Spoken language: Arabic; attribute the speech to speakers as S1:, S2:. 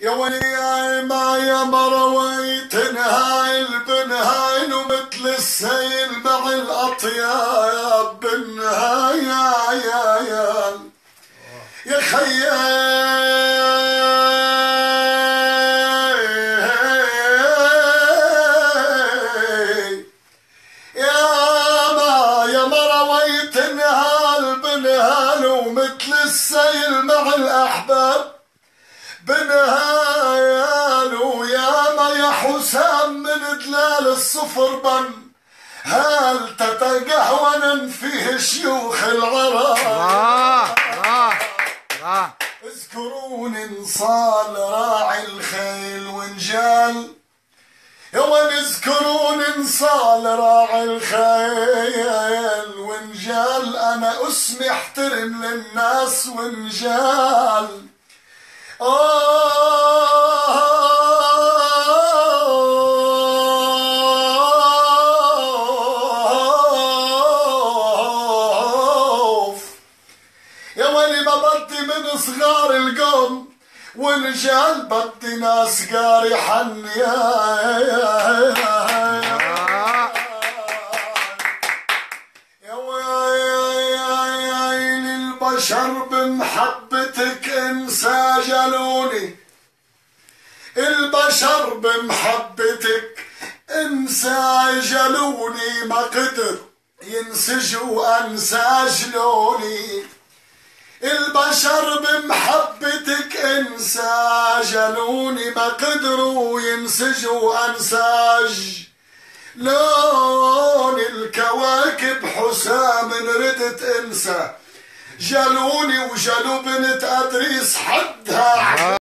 S1: يا ويلي ما يا مرويت نهاي البنهاين ومثل السيل مع الأطياب بالنهاية يا يا مرويت نهاي البنهاين ومثل السيل مع الأحباب بنهايل وياما يا حسام من دلال الصفر بن هل تتقهون فيه شيوخ العرب اذكرون انصال راعي الخيل ونجال يا وين اذكرون انصال راعي الخيل ونجال انا اسمي احترم للناس ونجال يا ويلي ما بدي من صغار القوم ونجال بدي ناس قاري حن البشر بمحبتك انسجلوني البشر بمحبتك انسجلوني ما قدر ينسجوا انسجلوني البشر بمحبتك انسجلوني ما قدروا ينسجوا انساج لون الكواكب حسام ردت انسى جلوني وجلو بنت ادريس حدها